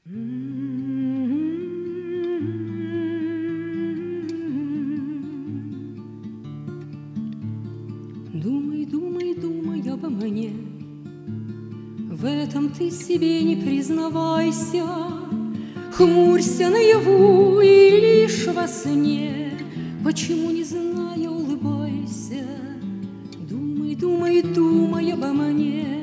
Думай, думай, думай обо мне, в этом ты себе не признавайся. Хмурься наяву и лишь во сне, почему, не зная, улыбайся. Думай, думай, думай обо мне.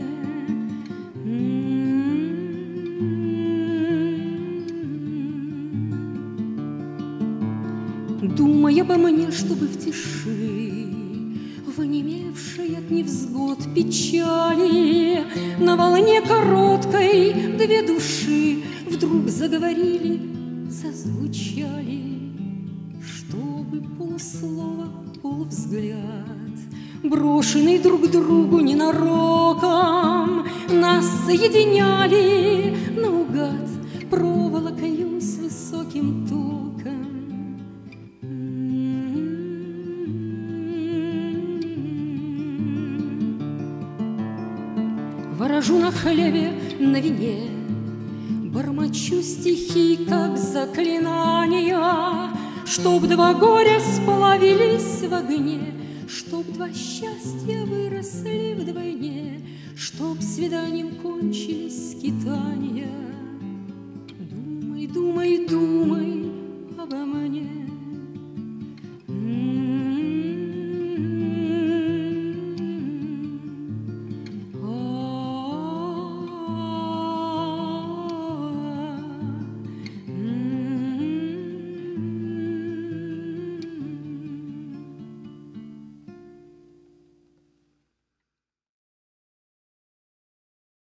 Думай обо мне, чтобы в тиши, в онемевшей от невзгод печали, на волне короткой две души вдруг заговорили, зазвучали, чтобы полуслова, полувзгляд, брошенный друг другу ненароком, нас соединяли наугад проволокою с высоким током. Ворожу на хлебе, на вине, бормочу стихи, как заклинания, чтоб два горя сплавились в огне, чтоб два счастья выросли вдвойне, чтоб свиданием кончились скитания. Думай, думай, думай